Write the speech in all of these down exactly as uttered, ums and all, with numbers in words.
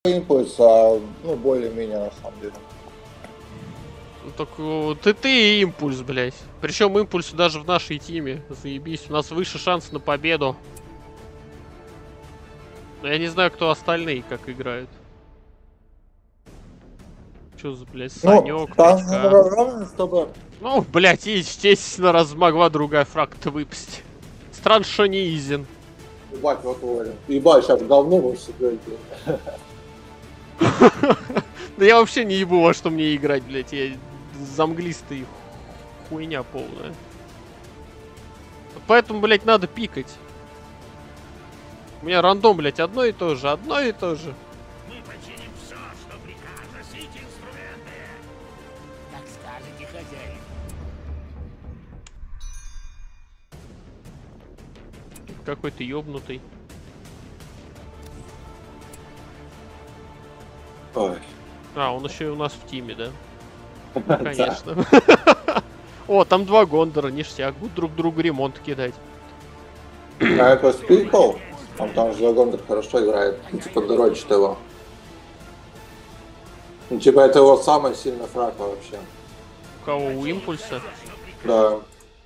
импульс, а, ну, более-менее на самом деле. Ну, так ты ты и импульс, блядь. Причем импульс даже в нашей тиме. Заебись, у нас выше шанс на победу. Но я не знаю, кто остальные как играют. Чё за, блядь, Санёк, ну, Причка. чтобы... Ну, блядь, и, естественно, раз могла другая фракта выпасть. Странно, что не Изин. Ебать, вот уверен. Ебать, сейчас говно вы все говорите. Да я вообще не ебу, во что мне играть, блядь. Я замглистый хуйня полная. Поэтому, блядь, надо пикать. У меня рандом, блядь, одно и то же, одно и то же. Мы починим все, что приказ. Носите инструменты. Как скажете, хозяин. Какой ты ёбнутый. Ой. А, он еще и у нас в тиме, да? Конечно. О, там два Гондора, ништяк. Будут друг другу ремонт кидать. А это спикл? Он там же Гондор хорошо играет. Ну, типа, дорочит его. Ну, типа, это его самая сильная фрака вообще. У кого? У импульса? Да.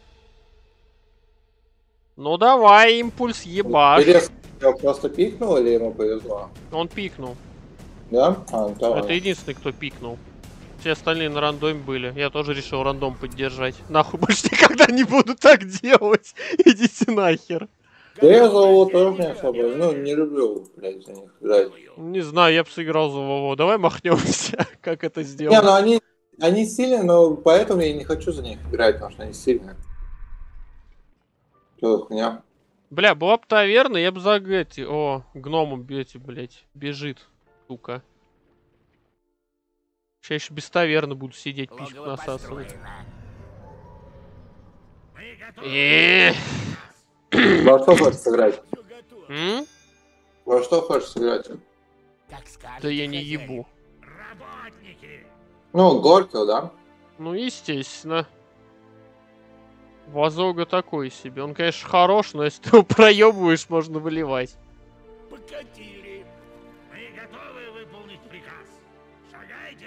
Ну давай, импульс, ебаш. Интересно, его просто пикнул или ему повезло? Он пикнул. Да? А, давай. Это единственный, кто пикнул. Все остальные на рандоме были. Я тоже решил рандом поддержать. Нахуй больше никогда не буду так делать. Идите нахер. Да я за Вову тоже не особо, ну, не люблю, блядь, за них играть. Не знаю, я бы сыграл за Вову. Давай махнемся, как это Не, сделать. ну они, они сильные, но поэтому я не хочу за них играть, потому что они сильные. Что за хуйня? Бля, была бы таверна, я бы за эти... О, гномом бьете, блядь. Бежит, сука. Сейчас еще без таверны буду сидеть, письку насасывать. Эээ. Во что хочешь сыграть? М? Во что хочешь сыграть? Да я не ебу. Ну, Горького, да? Ну, естественно. Вазога такой себе. Он, конечно, хорош, но если ты его проебываешь, можно выливать. Покатили. Мы готовы выполнить приказ. Шагайте.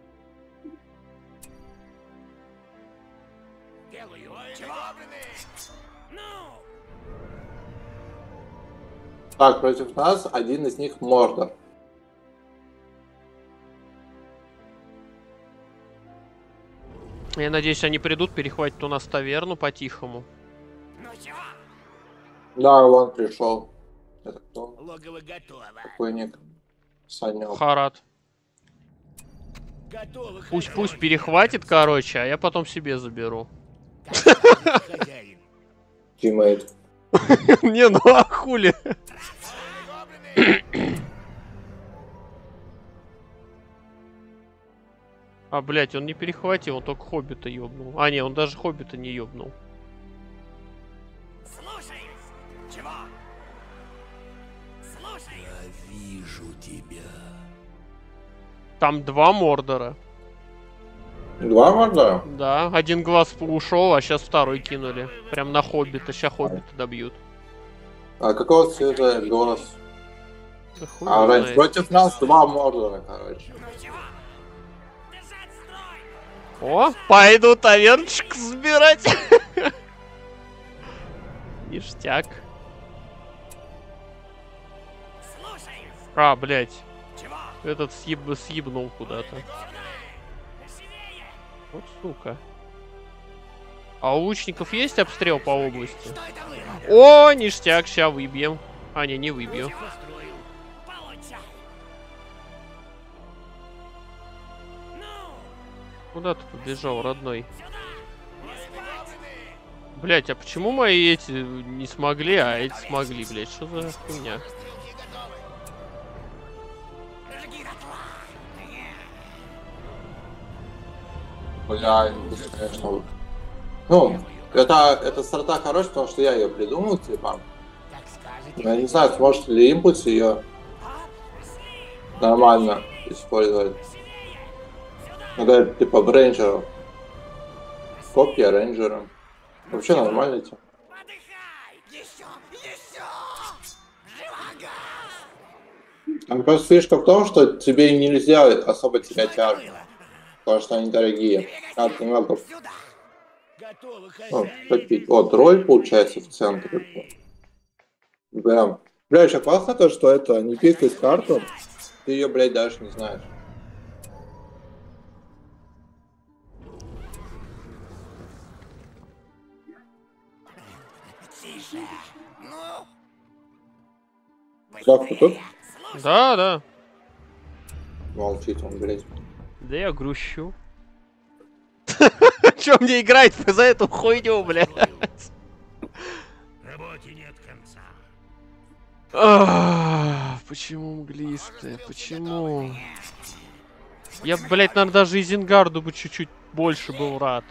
Делаю. Чего? Ну! Так, против нас один из них Мордор. Я надеюсь, они придут, перехватят у нас таверну по-тихому. Ну чего? Да, он пришел. Это кто? Логово готово. Какой ник? Санек. Харат. Готово. Пусть, пусть перехватит, короче, а я потом себе заберу. Хозяин. Тиммейт. Не, ну а хули? А, блять, он не перехватил, он только Хоббита ёбнул. А, не, он даже Хоббита не ёбнул. Слушай. Чего? Слушай. Я вижу тебя. Там два Мордора. Два Мордора? Да, один глаз ушел, а сейчас второй кинули. Прям на Хоббита, сейчас Хоббита добьют. А какого цвета голос? Да хуй А, его раньше знает. против нас два Мордора, короче. О, пойду тавернчик собирать. Ништяк. А, блять. Этот съеб... съебнул куда-то. Вот сука. А у лучников есть обстрел по области? О, ништяк, ща выбьем. А, не, не выбью. Куда ты побежал, родной? Блять, а почему мои эти не смогли, а эти смогли, блять? Что за хуйня? Бля, конечно. Ну, это, эта старта хорошая, потому что я ее придумал, типа. Я не знаю, сможет ли импульс ее нормально использовать. Ну, да, типа в рейнджеров. Копья рейнджера. Вообще нормально, типа. Там просто фишка в том, что тебе нельзя особо терять армию, потому что они дорогие. Надо немного Готово, ну, хозяин. копить. Вот роль получается в центре. Прям. Бля, еще классно то, что это не пикает карту, ты ее, блядь, даже не знаешь. Тише. Ну? Как ты тут? Да, да. Молчит он, блядь. Да я грущу. Чё мне играть за эту хуйню, блядь? Работе нет конца. Ах, почему мглисты? Почему? Я, блядь, наверное, даже Изенгарду бы чуть-чуть больше был рад.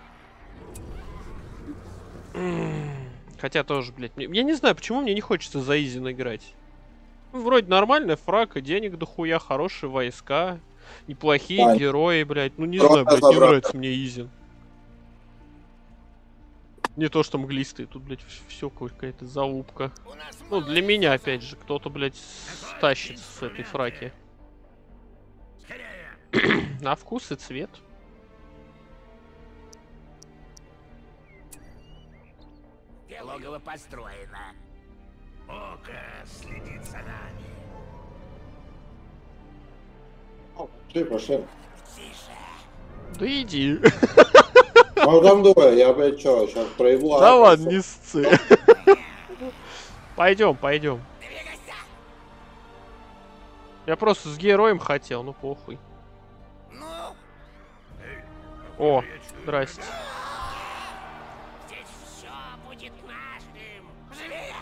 Хотя тоже, блядь, мне- я не знаю, почему мне не хочется за Изин играть. Ну, вроде нормальная фрака, денег дохуя, хорошие войска, неплохие Ань. герои, блядь. Ну не Просто знаю, блядь, не забрать. нравится мне Изин. Не то, что мглистые, тут, блядь, все какая-то залупка. У нас Ну, мало для меня, ресурсов. опять же, кто-то, блядь, стащит с этой фраки. Скорее. На вкус и цвет. Логово построено. Око следит за нами. Пошли, пошли. Тише. Да иди. Ну там двое, я, блядь, чё, сейчас проебу. Да а, ладно, просто- не сцы. Пойдем, пойдем. Двигайся. Я просто с героем хотел, ну похуй. Ну? О, здрасте. Здесь все будет нашим. Живее.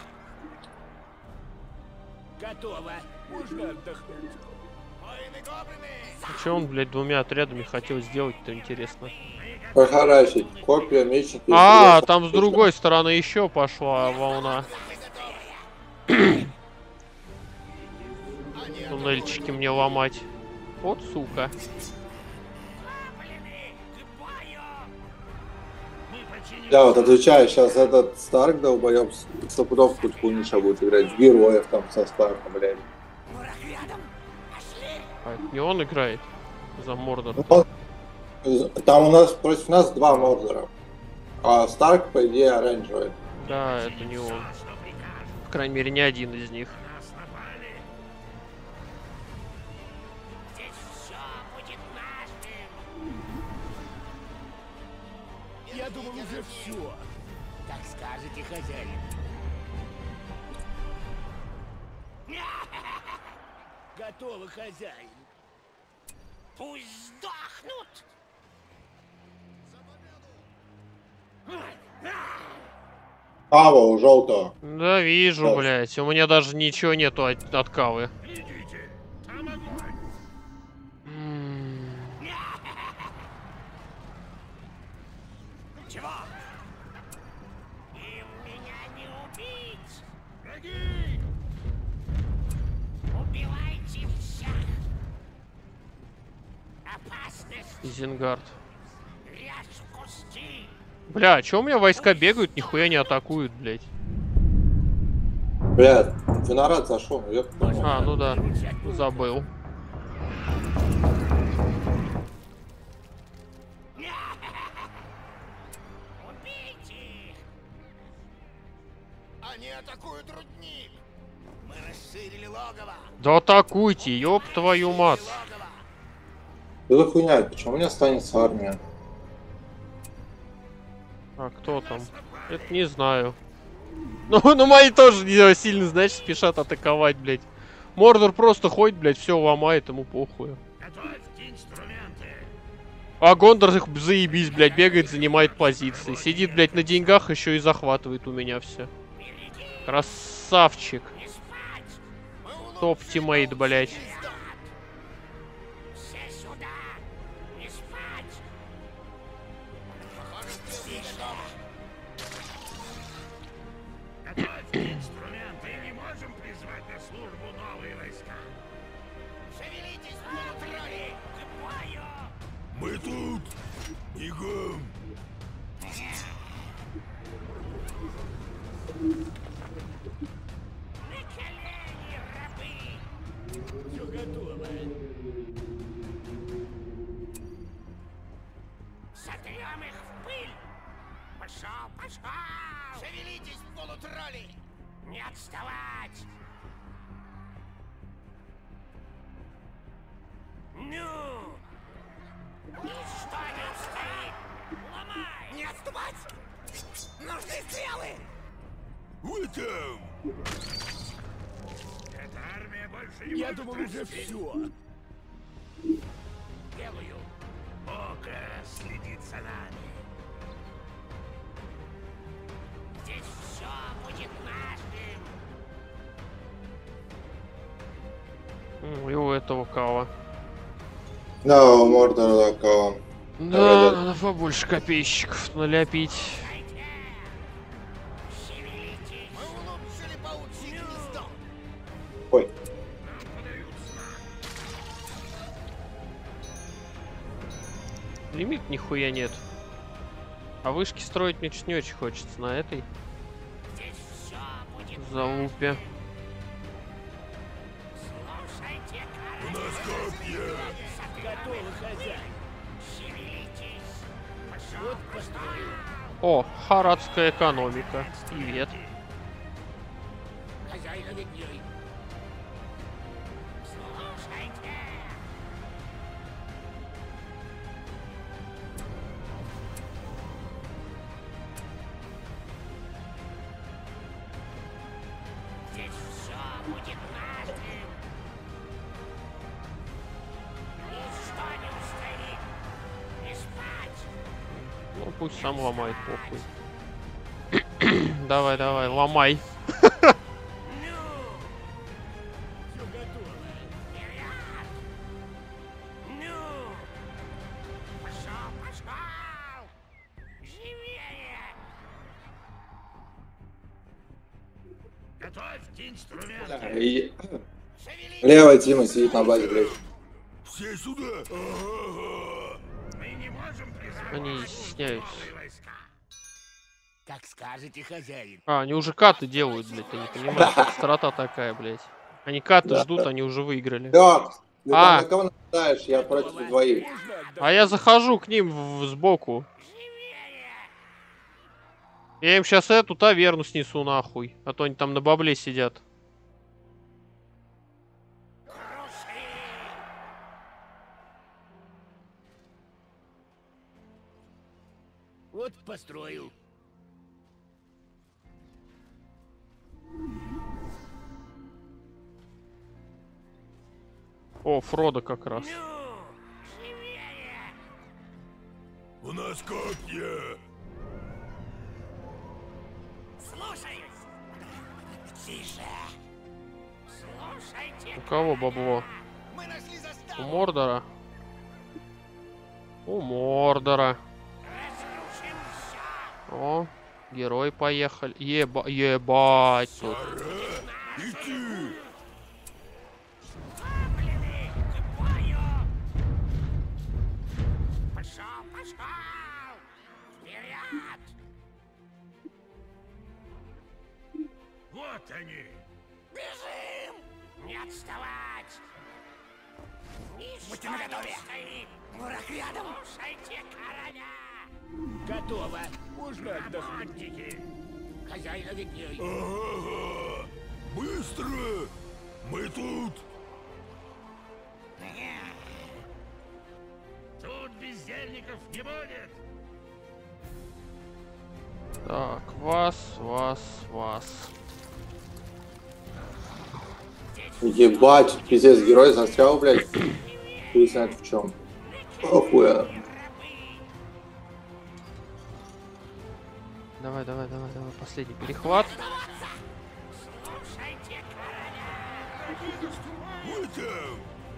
Готово. Можно отдохнуть. Воины-гоблины. А чё он, блядь, двумя отрядами хотел сделать-то, интересно? Похарасить. Копья, мечники. А, стрелы. там с другой стороны еще пошла волна. Туннельчики мне ломать. Вот сука. Гоблины, к бою. Мы починим. Да, вот отвечаю, сейчас этот Старк долбоёб сто пудов тут хуйниша будет играть. В героев там со Старком, блядь. Враг рядом. Пошли. А это не он играет за Мордор. Ну, он- Там у нас против нас два Мордора. А Старк, по идее, оранжевый. Да, это не он. Что прикажешь? По крайней мере, не один из них. Нас напали. Здесь все будет нашим. Я думал, уже все. Как скажете, хозяин. Готово, хозяин. Пусть сдохнут. Ава у желтого. Да, вижу, Да. блядь. У меня даже ничего нету от, от кавы. Идите, там огонь. М. Чего? Им меня не убить. Враги! Убивайте всех. Опасность. Изенгард. Ряд в кусти. Бля, а чё у меня войска бегают, нихуя не атакуют, блядь? Блядь, Винорад зашел, ну ёпта. А, ну да, забыл. Убейте их. Они атакуют рудник. Мы расширили логово. Да атакуйте, ёб твою мать. Логово. Что за хуйня? Почему у меня останется армия? А кто там? Это не знаю. Ну, ну мои тоже не сильно, знаешь, спешат атаковать, блядь. Мордор просто ходит, блядь, все ломает, ему похуй. Готовьте инструменты. А Гондор их заебись, блядь, бегает, занимает позиции. Сидит, блядь, на деньгах, еще и захватывает у меня все. Красавчик. Не спать. Мы улучшим Топ-тиммейт, блядь. результат. Все сюда. Не спать. Тише. Готовьте инструменты. Не можем призвать на службу новые войска. Шевелитесь, полутрои. К бою. Мы тут! Бегом! На колени, рабы. тролли! Не отставать! Ну! Ничто не устоит! Ломай! Не отступать! Нужны стрелы! Вы там! Эта армия больше не Я может думал, уже расти. все. Делаю. Око следит за нами. Здесь все будет нашим. М, И у этого кого? Да, у Мордора такого. Да, Давай, надо побольше копейщиков наляпить. Дайте! Шевелитесь! Мы улучшили паучье гнездо. Ой, Лимит нихуя нет. А вышки строить мне чуть не очень хочется на этой Здесь все будет залупе. Слушайте, У нас копья. готовы, хозяин. Шевелитесь! Пошел, построю! О, харадская экономика. Привет. Хозяина видней. Слушайте! Здесь все будет нашим. Ничто не устоит. Не спать. Ну пусть сам ломает, похуй. Давай, давай, ломай. Ну! Все готово. Вперед! Ну! Пошел, пошел! Живее! Готовьте инструменты! и... Шевелитесь! Левая Тима сидит на базе, блядь. Все сюда. Ага. Мы не можем призвать Они новые стесняются. войска. Как скажете, хозяин. А, они уже каты делают, блядь, ты не понимаешь. Это страта такая, блядь. Они каты Да. ждут, они уже выиграли. Да, ты там А. на кого нападаешь? Я против двоих. А я захожу к ним в- сбоку. Я им сейчас эту таверну снесу нахуй. А то они там на бабле сидят. Вот построил. О, Фродо как раз. Ну! Живее! У нас копья. Слушаюсь! Тише! Слушайте! У кого бабло? Мы нашли У заставу! Мордора? У Мордора. Разрушим все! О, герой поехали. Еба, ебать тут. Идти. Гоблины! К бою! Пошел, пошел! Вперед! Вот они. Бежим! Не отставать! Будьте наготове! Враг рядом! Слушайте короля! Готово. Можно отдохнуть. Охотники! Хозяина видней! Ага. Быстро. Мы тут. Тут бездельников не будет! Так, вас, вас, вас. Ебать, пиздец, герой застрял, блядь. Хуй знает в чем. Охуя. Давай, давай, давай, давай. Последний перехват. Слушайте короля! Вы там.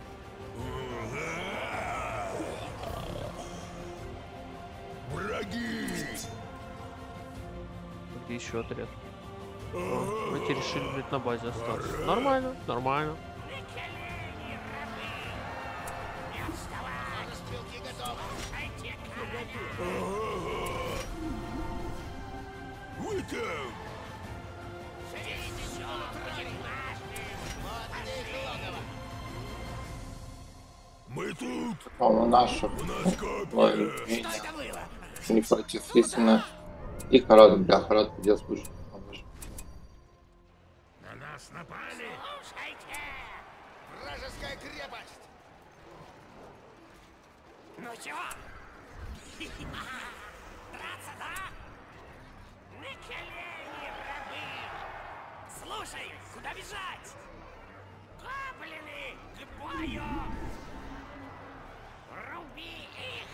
Ага. Враги. Где еще отряд? О, мы теперь решили, блядь, на базе остаться. Нормально, нормально. Не отставать! Стрелки готовы! Слушайте короля! Ага. Вы там. Здесь все будет нашим! Мы тут. А у наших. У нас Ой, копья. не, Что это было? не против, естественно. И Харад, бля, Харад, где слушай. Пропали? Слушайте! Вражеская крепость! Ну чего? Драться, да? На колени, рабы! Слушай, куда бежать? Гоблины, к бою! Руби их!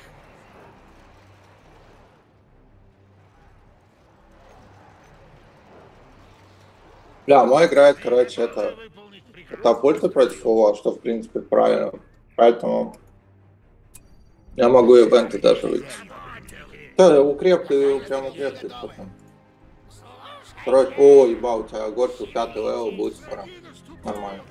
Бля, мой играет, короче, это Выполнить приказ. катапульты против его, что в принципе правильно. Поэтому я могу ивенты даже выйти. Да, укреп, ты прям укреп, ты потом. Короче, о, ебал, у тебя горький пятый левел будет скоро. Нормально.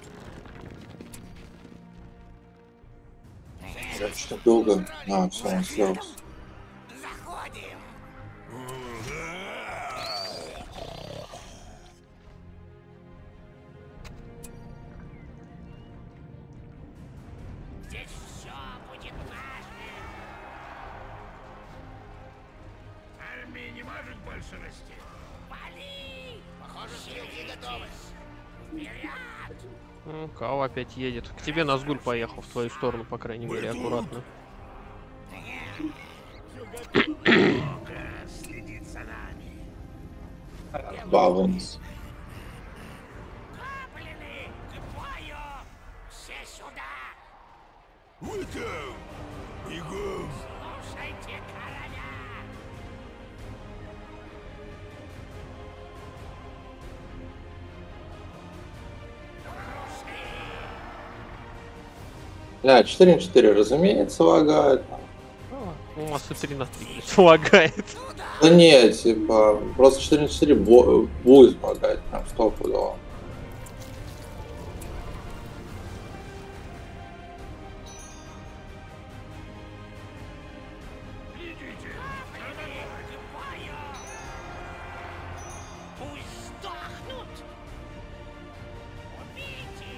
Я что-то долго. А, все, он сделался. Заходим! Здесь все будет нашим! Армия не может больше расти! Вали! Похоже, стрелки готовы. Вперед! Ну, Као опять едет. К тебе Назгуль поехал, в твою сторону, по крайней мере, аккуратно. Бога следит за нами! Баунс. Гоблины, к бою! Все сюда! Вы там! Бегом! Слушайте короля! Бля, четыре на четыре, разумеется, лагает. Ну, масса три на три лагает. Да нет, типа, просто четыре на четыре бо- будет лагать, прям стопудово. Гоблины, к бою! Пусть сдохнут! Убейте!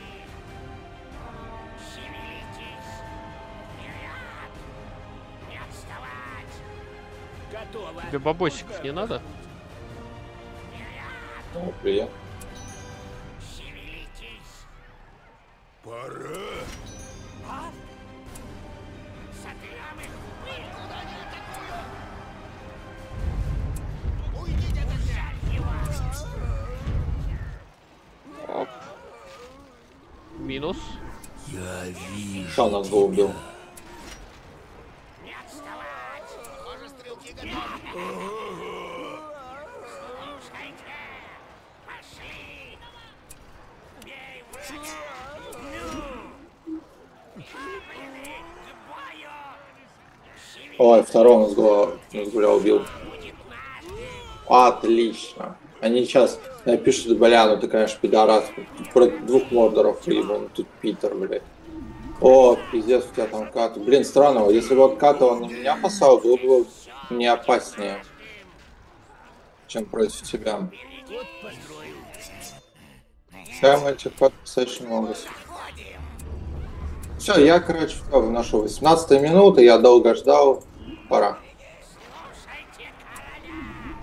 Шевелитесь! Вперед! Не отставать! Готово. Тебе бабосиков не надо? Ну, приятно. Шевелитесь! Пора! Сотрем их в пыль! Куда они атакуют? Уйдите от огня! Жаль его! Оп. Минус. Я вижу! Что нас бы убил? Не отставать! Похоже, стрелки готовы. Слушайте! Пошли! Бей врага! Ну! Гоблины, к бою! Ой, второго Назгуля, Назгуля убил. Будет наш! Отлично. Они сейчас напишут, бля, ну ты, конечно, пидорас. Про двух мордоров выебал, ну тут Питер, блядь. О, пиздец, у тебя там кат. Блин, странно, если бы он катал на меня посал, было бы не опаснее, чем против тебя. Там этих кат достаточно много. Все, я, короче, всё, вношу восемнадцатая минута, я долго ждал, пора. Слушайте короля!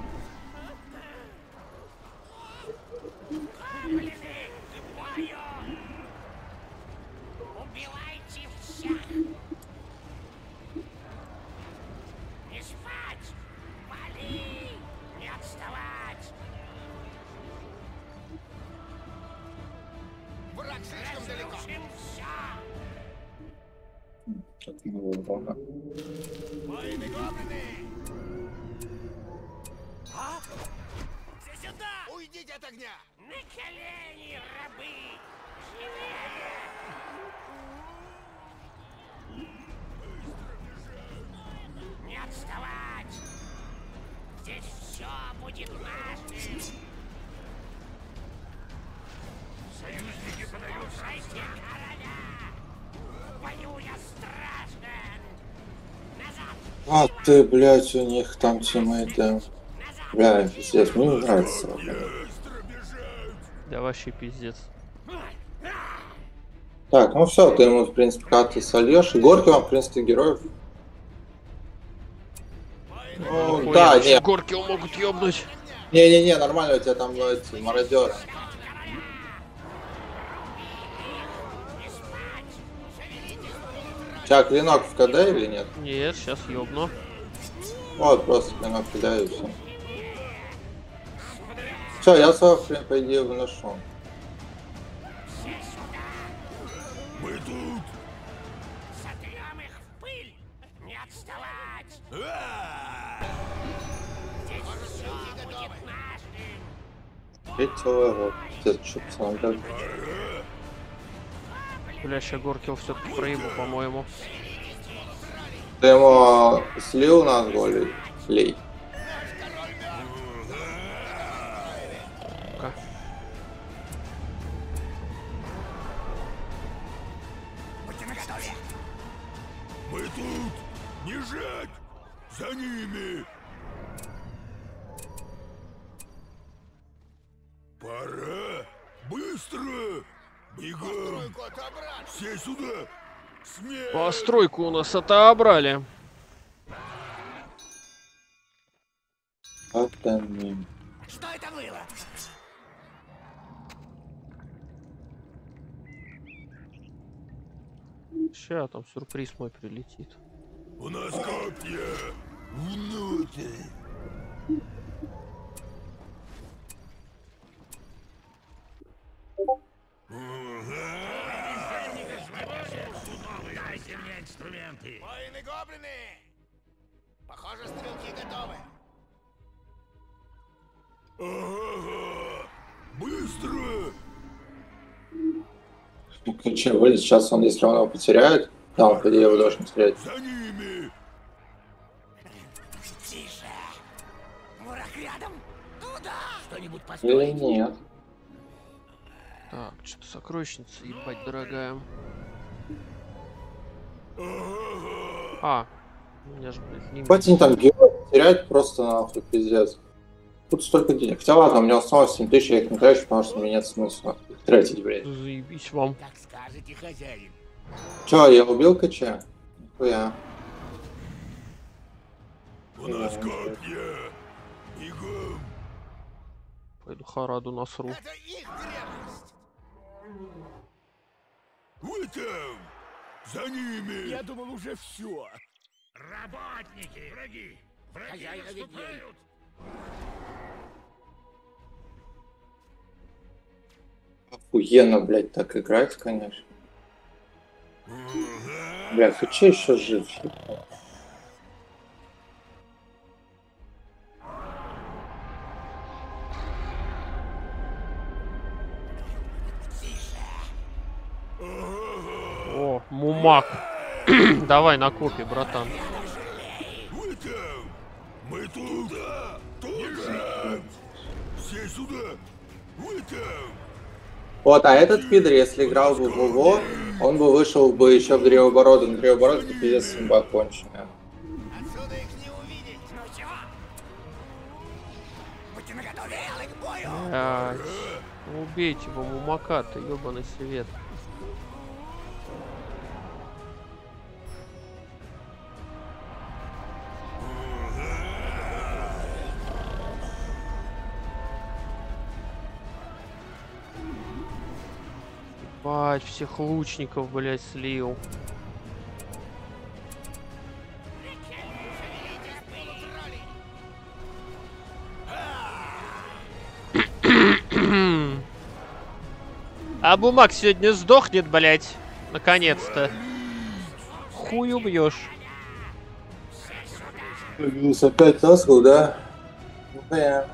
Гоблины, к бою! Убивайте всех! Не спать! Вали! Не отставать! Враг слишком далеко. Разрушим все! Воины гоблины! А? Все сюда! Уйдите от огня! На колени, рабы! Живее! Не отставать! Здесь все будет нашим! Союзники подают! Слушайте короля! В бою я страшен! Назад! А ты, блядь, у них там тиммейты. Бля, пиздец, мне не нравится. Бля. Да вообще пиздец. Так, ну все, ты ему, в принципе, каты сольешь. Горки вам, в принципе, героев. Ну, Ой, да, вообще не, горки могут ёбнуть. не-не-не, нормально, у тебя там эти мародеры. Сейчас клинок в КД или нет? Нет, сейчас ёбну. Вот, просто клинок кидаю и все. Все, я свой хрен, по идее, выношу. Мы тут. Сотрем их в пыль! Не отставать! А! Здесь все будет нашим! Ведь целый год. Пиздец, что пацанам так? Бля, ща Горкил все-таки проебу, по-моему. Ты ему слил на голей? Лей. Пока. Будьте наготове. Мы тут. Не жать. За ними. Пора. Быстро. Бегом. Тройку отобрать. Все сюда. Смерть. Постройку у нас отобрали. Вот они. Что это было? Ща там сюрприз мой прилетит. У нас копья. Внутрь. Дайте мне инструменты! Воины-гоблины! Похоже, стрелки готовы. Ага. Быстро. Ну, че, вылез, сейчас он, если он его потеряет, да, он, по идее, его должен стрелять. За ними. Тише! Враг рядом! Туда! Что-нибудь Или построить? нет? Так, что-то сокровищница, ебать, дорогая. А, у меня же, блядь, лимит. Хватит они там героев терять просто нахуй, пиздец. Тут столько денег. Хотя ладно, у меня осталось семь тысяч, я их не трачу, потому что мне нет смысла их тратить, блядь. Заебись вам. Как скажете, хозяин. Че, я убил Кача? Нихуя. У нас копья. Бегом. Пойду Хараду насру. Это их крепость! Вы там. За ними. Я думал, уже все. Работники! Враги! Враги Хозяин наступают! Охуенно, блядь, так играть, конечно. Бля, Кача еще жив. О, Мумак. Давай на копе, братан. Вы там. Мы тут. Туда. Все сюда. Вы там. Вот, а этот пидор, если играл бы в ВВО, он бы вышел бы еще в Древоборот. На Древоборот это пиздец имба конченая. Отсюда их не увидеть. Ну чего? Будьте наготове, к бою! Блядь. Ну, убейте его, Мумака-то, ебаный свет. Ебать, всех лучников, блядь, слил. А Бумак сегодня сдохнет, блядь. Наконец-то. Хуй убьешь. Появился опять Таскл, да? Ну, понятно.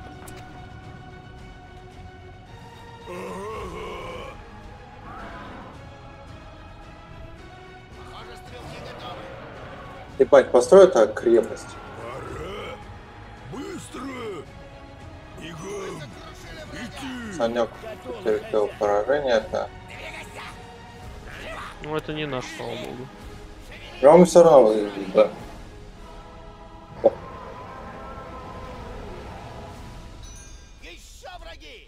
Похоже, стрелки готовы. Ебать, построй так крепость. Пора. Быстро. Бегом. Идти. Санек потерпел поражение, это. Ну, это не наш, слава богу. Но он все равно выиграет, да. Еще враги!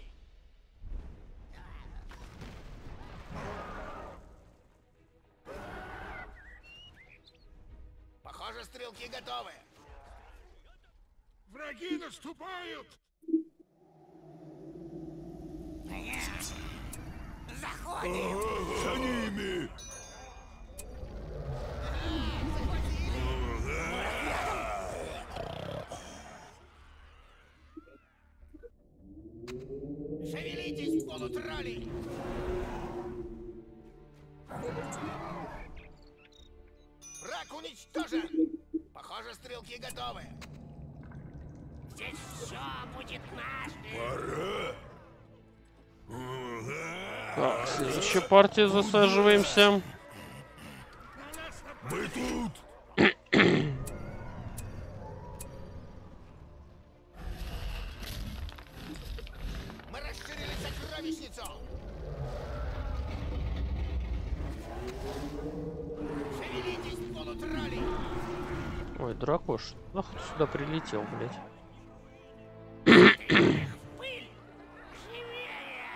Похоже, стрелки готовы. Враги наступают! Заходим! За ними. не готовы. Здесь все будет наше. Пора. Так, следующая партия засаживаемся. Мы тут. Мы расширили сокровищницу. Шевелитесь, полутролли. Ой, дракош, нахуй сюда прилетел, блядь. Пыль. Живее.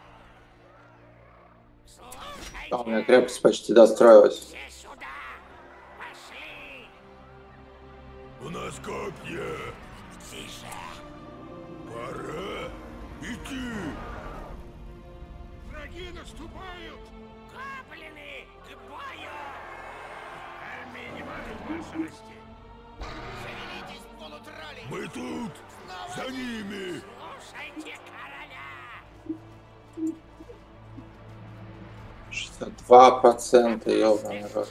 Слушайте, А, у меня крепость почти достроилась. все сюда. Пошли. У нас копья. Тише. Пора идти. Враги наступают. Гоблины к бою. Армия не может больше расти. Шевелитесь, полутролли. Мы тут. За ними. Слушайте короля. шестьдесят два процента, ёбаный рот.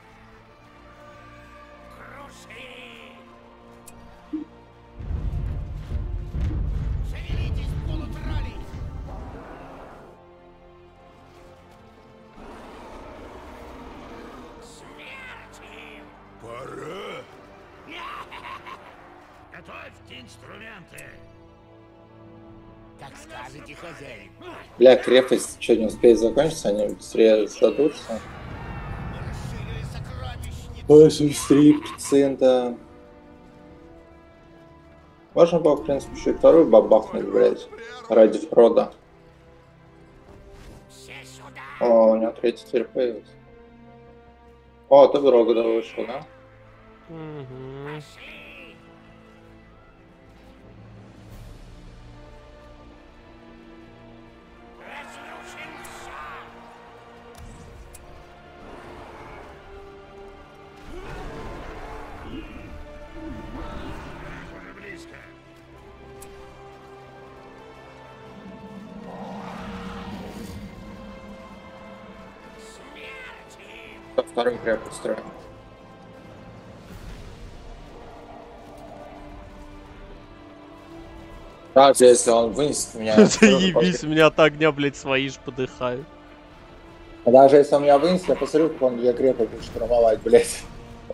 Круши. Шевелитесь, полутролли. Смерть им. Пора. Готовьте инструменты. Как скажете, хозяин. Бля, крепость что, не успеет закончиться, они быстрее сдадутся. Мы расширили сокровищницу. восемьдесят три процента. Можно было, в принципе, еще и вторую бабахнуть, блядь, ради Фрода. Все сюда. О, у него третий теперь появился. О, ты Грогода вышел, да? Угу. Пошли. Разрушим все. Уже близко. Смерть им. Кто вторую крепость строим? Даже если он вынесет меня... Заебись, у меня от огня, блядь, свои ж подыхают. Даже если он меня вынесет, я посмотрю, как он две крепости будет штурмовать, блядь.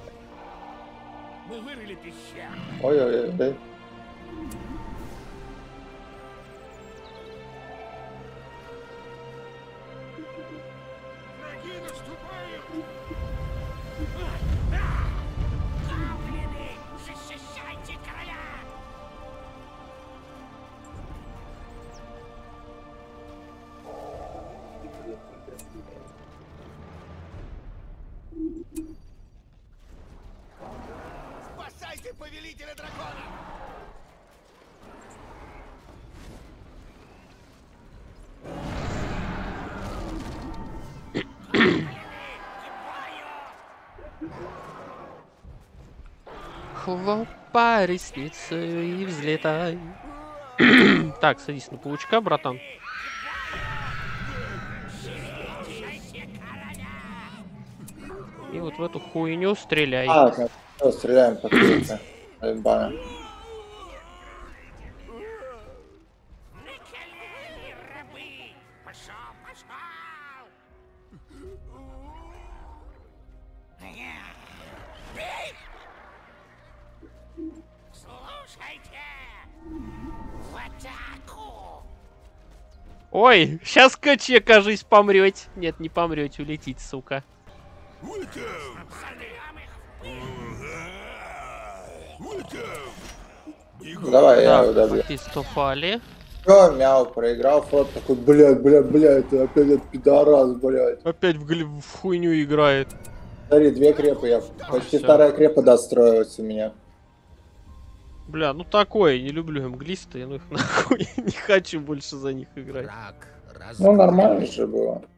Мы вырыли пещеру. Ой-ой-ой, блядь. Враги наступают. Гоблины, защищайте короля. Спасайте повелителя дракона. Хлопай ресницей и взлетай. Так, садись на паучка, братан. И вот в эту хуйню стреляй. А, так, всё, стреляем по крепости. Ебано. Накалили рабы. Пошел, пошел. Бей! Слушайте. В атаку. Ой, сейчас каче, кажись, помрете. Нет, не помрете, улетите, сука. Вы там. Сольем их в пыль. Вы там. Бегом. Давай, я его Так, добью. пистуфали. Всё, мяу, проиграл, Фрод такой, блядь, блядь, блядь, это опять этот пидорас, блядь. Опять в, гли- в хуйню играет. Смотри, две крепы, я почти всё. вторая крепа достроилась у меня. Бля, ну такое, не люблю мглистые, ну их нахуй, не хочу больше за них играть. Враг Ну, нормально же было.